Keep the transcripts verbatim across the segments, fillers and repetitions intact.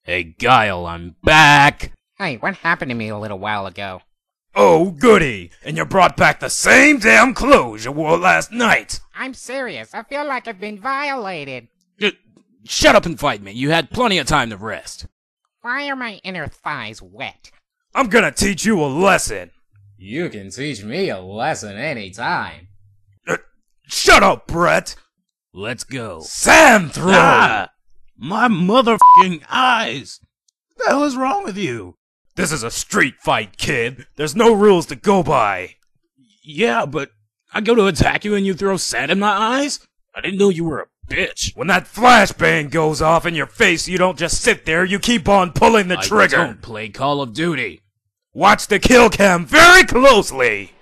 Hey, Guile, I'm back! Hey, what happened to me a little while ago? Oh, goody! And you brought back the same damn clothes you wore last night! I'm serious. I feel like I've been violated. Uh, shut up and fight me. You had plenty of time to rest. Why are my inner thighs wet? I'm gonna teach you a lesson. You can teach me a lesson anytime. Uh, shut up, Brett! Let's go. Sand throw! Ah, my motherfucking eyes! What the hell is wrong with you? This is a street fight, kid. There's no rules to go by. Yeah, but I go to attack you and you throw sand in my eyes? I didn't know you were a bitch. When that flashbang goes off in your face, you don't just sit there, you keep on pulling the trigger. I don't play Call of Duty. Watch the kill cam very closely.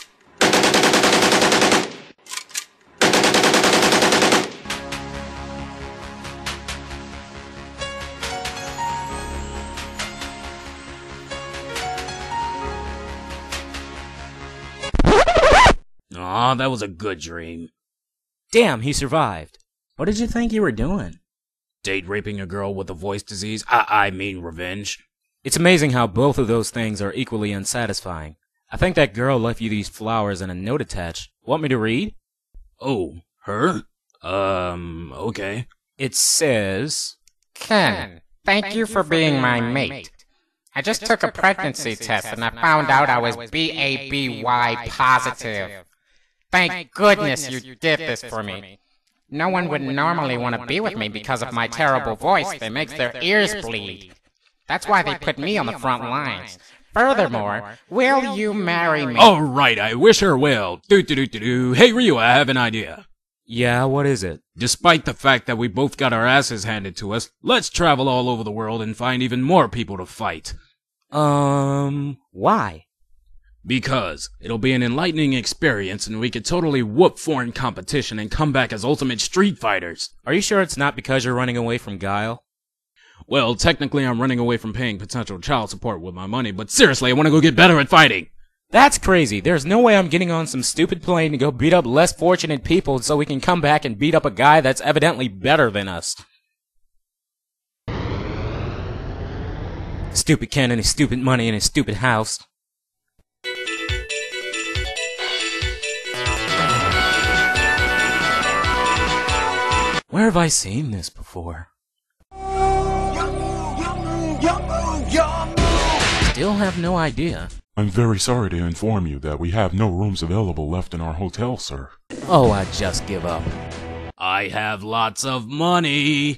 Aw, that was a good dream. Damn, he survived. What did you think you were doing? Date raping a girl with a voice disease? I, I mean revenge. It's amazing how both of those things are equally unsatisfying. I think that girl left you these flowers and a note attached. Want me to read? Oh, her? Um, okay. It says... Ken, thank you for being my mate. I just took a pregnancy test and I found out I was B A B Y positive. Thank goodness you did this for me. No one would normally want to be with me because of my terrible voice that makes their ears bleed. That's why they put me on the front lines. Furthermore, will you marry me? All right, I wish her well. Do do do do do. Hey Ryu, I have an idea. Yeah, what is it? Despite the fact that we both got our asses handed to us, let's travel all over the world and find even more people to fight. Um, why? Because it'll be an enlightening experience and we could totally whoop foreign competition and come back as ultimate street fighters. Are you sure it's not because you're running away from Guile? Well, technically I'm running away from paying potential child support with my money, but seriously, I want to go get better at fighting. That's crazy. There's no way I'm getting on some stupid plane to go beat up less fortunate people so we can come back and beat up a guy that's evidently better than us. Stupid Ken and his stupid money and his stupid house. Where have I seen this before? Still have no idea. I'm very sorry to inform you that we have no rooms available left in our hotel, sir. Oh, I just give up. I have lots of money.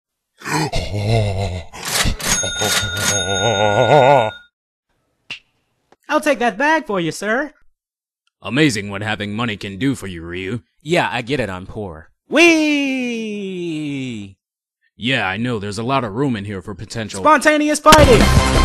I'll take that bag for you, sir. Amazing what having money can do for you, Ryu. Yeah, I get it, I'm poor. Whee! Yeah, I know, there's a lot of room in here for potential spontaneous fighting!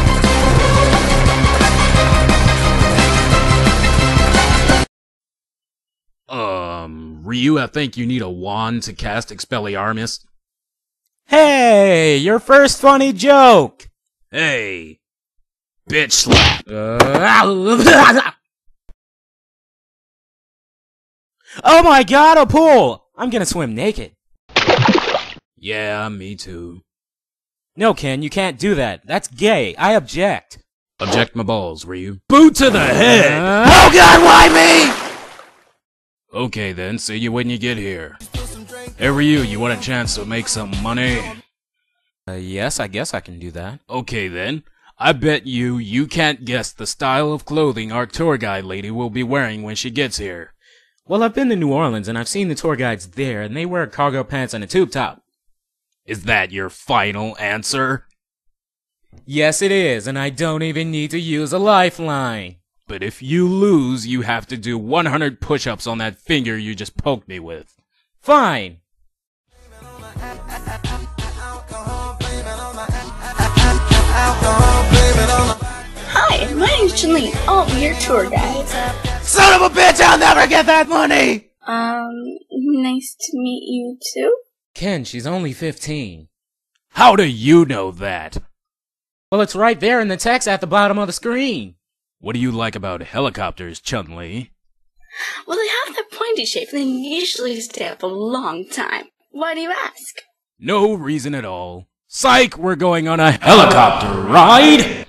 Um, Ryu, I think you need a wand to cast Expelliarmus. Hey, your first funny joke! Hey, bitch slap. Uh, oh my god, a pool! I'm gonna swim naked. Yeah, me too. No, Ken, you can't do that. That's gay. I object. Object my balls, Ryu. Boot to the head! Uh, oh god, why me?! Okay then, see you when you get here. Hey Ryu, you want a chance to make some money? Uh, yes, I guess I can do that. Okay then. I bet you, you can't guess the style of clothing our tour guide lady will be wearing when she gets here. Well, I've been to New Orleans and I've seen the tour guides there, and they wear cargo pants and a tube top. Is that your final answer? Yes, it is, and I don't even need to use a lifeline. But if you lose, you have to do one hundred push-ups on that finger you just poked me with. Fine. Hi, my name's chun-li. I'll be your tour guide. Son of a bitch, I'll never get that money! Um, nice to meet you too. Ken, she's only fifteen. How do you know that? Well, it's right there in the text at the bottom of the screen. What do you like about helicopters, Chun-Li? Well, they have that pointy shape and they usually stay up a long time. Why do you ask? No reason at all. Psych, we're going on a helicopter ride!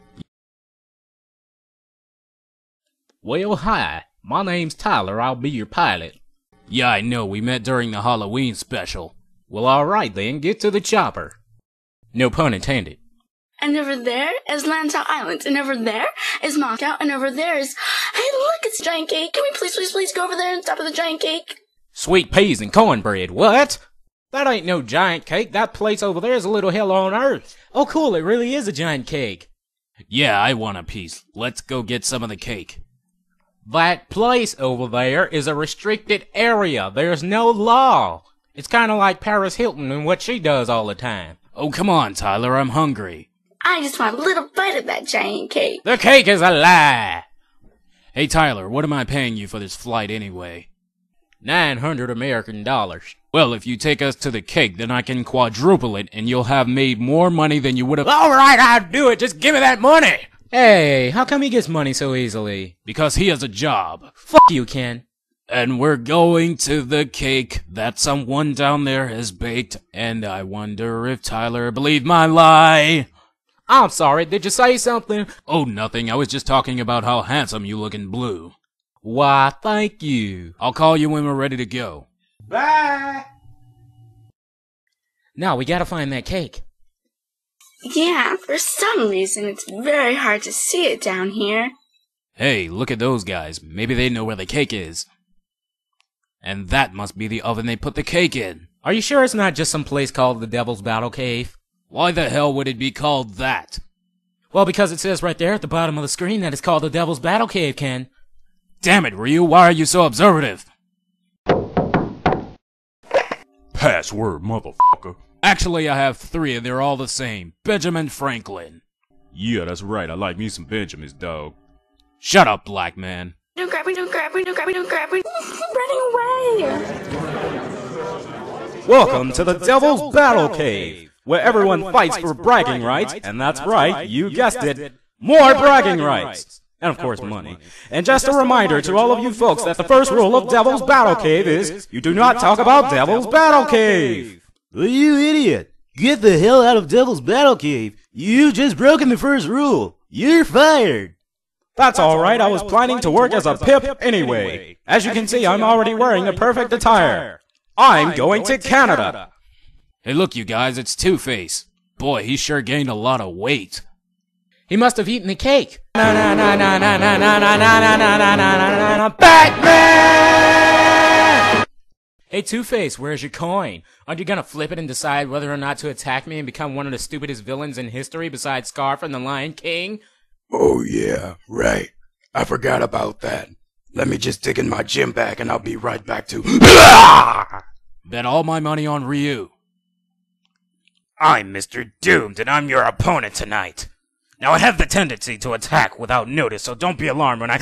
Well, hi. My name's Tyler. I'll be your pilot. Yeah, I know. We met during the Halloween special. Well, alright then. Get to the chopper. No pun intended. And over there is Lantau Island. And over there is Knockout. And over there is... Hey, look, it's a giant cake. Can we please, please, please go over there and top of the giant cake? Sweet peas and cornbread. What? That ain't no giant cake. That place over there is a little hell on earth. Oh, cool. It really is a giant cake. Yeah, I want a piece. Let's go get some of the cake. That place over there is a restricted area. There's no law. It's kind of like Paris Hilton and what she does all the time. Oh, come on, Tyler. I'm hungry. I just want a little bite of that giant cake. The cake is a lie. Hey, Tyler, what am I paying you for this flight anyway? Nine hundred American dollars. Well, if you take us to the cake, then I can quadruple it, and you'll have made more money than you would have- All right, I'll do it. Just give me that money. Hey, how come he gets money so easily? Because he has a job. Fuck you, Ken. And we're going to the cake that someone down there has baked, and I wonder if Tyler believed my lie. I'm sorry, did you say something? Oh, nothing. I was just talking about how handsome you look in blue. Why, thank you. I'll call you when we're ready to go. Bye. Now, we gotta find that cake. Yeah, for some reason it's very hard to see it down here. Hey, look at those guys. Maybe they know where the cake is. And that must be the oven they put the cake in. Are you sure it's not just some place called the Devil's Battle Cave? Why the hell would it be called that? Well, because it says right there at the bottom of the screen that it's called the Devil's Battle Cave, Ken. Damn it, Ryu, why are you so observative? Password, motherfucker. Actually, I have three and they're all the same. Benjamin Franklin. Yeah, that's right. I like me some Benjamins, dog. Shut up, black man. Don't grab me, don't grab me, don't grab me, don't grab me. I'm running away. Welcome to the Devil's Battle Cave, where everyone fights for bragging rights, and that's right, you guessed it, more bragging rights. And of course money. And just a reminder to all of you folks that the first rule of Devil's Battle Cave is, you do not talk about Devil's Battle Cave. Well, you idiot! Get the hell out of Devil's Battle Cave! You've just broken the first rule! You're fired! That's alright, I was planning to work as a pip anyway. As you can see, I'm already wearing the perfect attire. I'm going to Canada! Hey, look, you guys, it's Two Face. Boy, he sure gained a lot of weight. He must have eaten the cake. Na na na na na na na na na na na na na na Batman! Hey, Two-Face, where's your coin? Aren't you gonna flip it and decide whether or not to attack me and become one of the stupidest villains in history besides Scar from the Lion King? Oh yeah, right. I forgot about that. Let me just dig in my gym bag and I'll be right back to- Bet all my money on Ryu. I'm Mister Doomed and I'm your opponent tonight. Now I have the tendency to attack without notice, so don't be alarmed when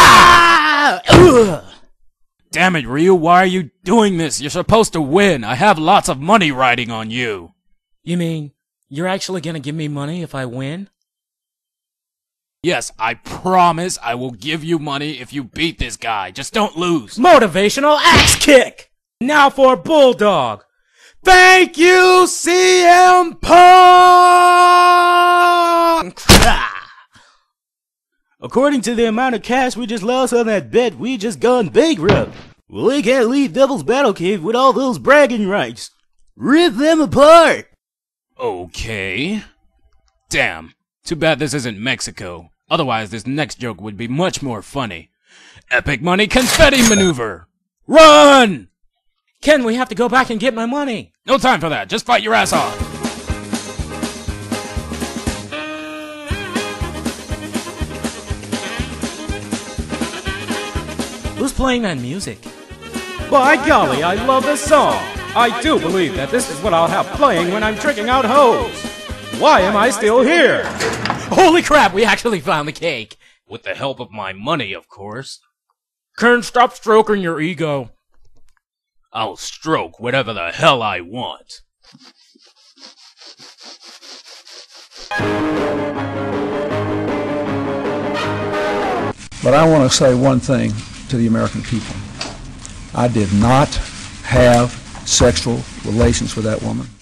I- Damn it, Ryu, why are you doing this? You're supposed to win. I have lots of money riding on you. You mean, you're actually gonna give me money if I win? Yes, I promise I will give you money if you beat this guy. Just don't lose. Motivational axe kick! Now for Bulldog! Thank you, C M Punk! According to the amount of cash we just lost on that bet, we just gone bankrupt. Well, we can't leave Devil's Battle Cave with all those bragging rights. Rip them apart! Okay. Damn. Too bad this isn't Mexico. Otherwise, this next joke would be much more funny. Epic money confetti maneuver! Run! Ken, we have to go back and get my money. No time for that. Just fight your ass off. Who's playing that music? By golly, I love this song. I do believe that this is what I'll have playing when I'm tricking out hoes. Why am I still here? Holy crap, we actually found the cake. With the help of my money, of course. Ken, stop stroking your ego. I'll stroke whatever the hell I want. But I want to say one thing to the American people. I did not have sexual relations with that woman.